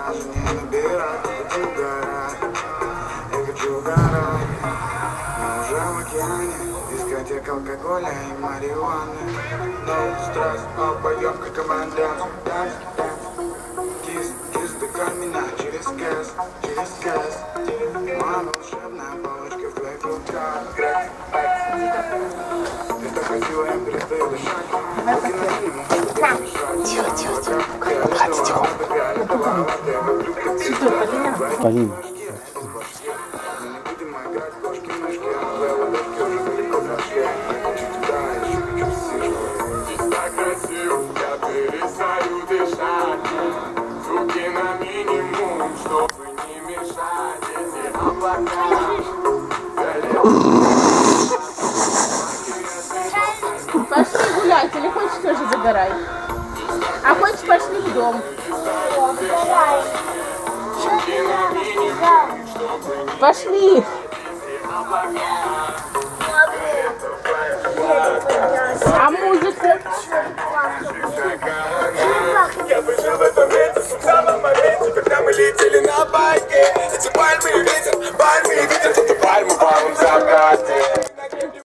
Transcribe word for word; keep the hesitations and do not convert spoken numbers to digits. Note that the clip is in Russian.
даже не набирать, хочу угорать, я хочу угорать. Мы уже в океане, дискотека алкоголя и марихуаны. No стресс, но пойдем как команда. Данс, данс, кис, кис, доконь меня через кэс, через кэс. Моя волшебная палочка в твоих руках. Грэкс, бэкс. Ты так красиво, я перестаю дышать. Руки на фильму, тихо, тихо, тихо. Проходи, тихо. Полина. Пошли гулять, или хочешь тоже загорай? А хочешь, пошли в дом. Пошли. А музыку? Я выжил в этом месте в самом моменте, когда мы летели на байке. Эти пальмы и ветер, пальмы и ветер, тут и пальмы в полном закате.